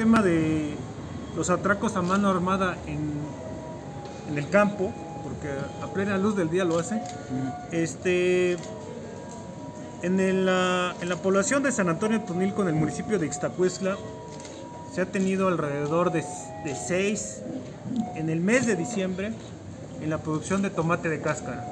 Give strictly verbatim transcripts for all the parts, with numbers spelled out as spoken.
tema de los atracos a mano armada en, en el campo, porque a plena luz del día lo hacen, este, en, el, en la población de San Antonio Tonilco, en el municipio de Ixtacuistla, se ha tenido alrededor de, de seis en el mes de diciembre en la producción de tomate de cáscara.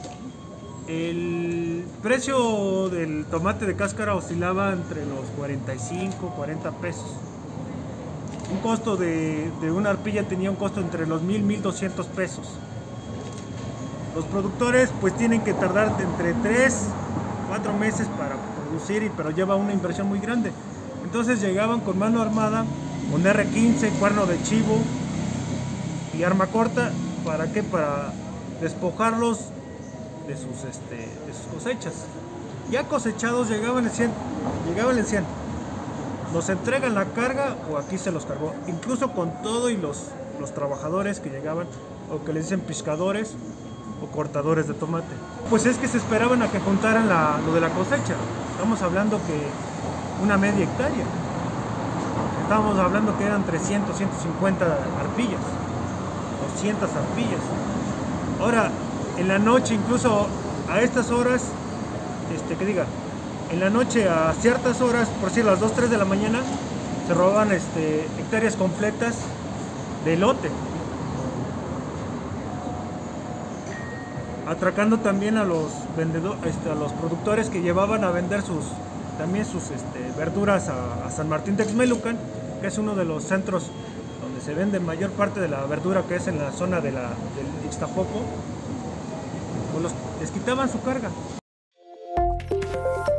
El precio del tomate de cáscara oscilaba entre los cuarenta y cinco, cuarenta pesos. Un costo de, de una arpilla tenía un costo entre los mil, mil doscientos pesos. Los productores pues tienen que tardar entre tres, cuatro meses para producir, pero lleva una inversión muy grande. Entonces llegaban con mano armada, con erre quince, cuerno de chivo y arma corta. ¿Para qué? Para despojarlos de sus, este, de sus cosechas. Ya cosechados llegaban y decían, llegaban y decían, nos entregan la carga o aquí se los cargó, incluso con todo y los, los trabajadores que llegaban, o que les dicen pescadores o cortadores de tomate. Pues es que se esperaban a que juntaran la, lo de la cosecha. Estamos hablando que una media hectárea. Estábamos hablando que eran trescientas, ciento cincuenta arpillas, doscientas arpillas. Ahora, en la noche, incluso a estas horas, este, que diga, en la noche a ciertas horas, por decir las dos, tres de la mañana, se roban este, hectáreas completas de elote. Atracando también a los vendedores, este, a los productores que llevaban a vender sus, también sus este, verduras a, a San Martín Texmelucan, que es uno de los centros donde se vende mayor parte de la verdura, que es en la zona de la, del Ixtapopo. Pues los, les quitaban su carga.